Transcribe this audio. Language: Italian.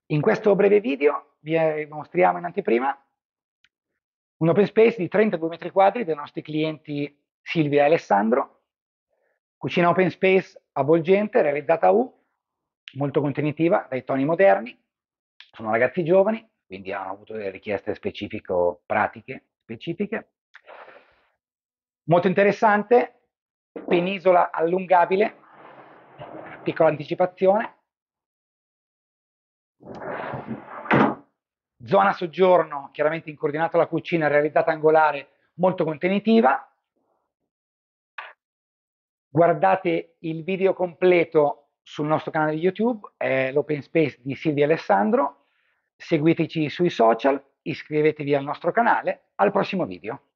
In questo breve video vi mostriamo in anteprima un open space di 32 metri quadri dei nostri clienti Silvia e Alessandro, cucina open space avvolgente realizzata a U, molto contenitiva, dai toni moderni, sono ragazzi giovani, quindi hanno avuto delle richieste pratiche specifiche. Molto interessante, penisola allungabile, piccola anticipazione. Zona soggiorno, chiaramente incordinato alla cucina, realizzata angolare, molto contenitiva. Guardate il video completo sul nostro canale YouTube, è l'open space di Silvia e Alessandro. Seguiteci sui social, iscrivetevi al nostro canale. Al prossimo video.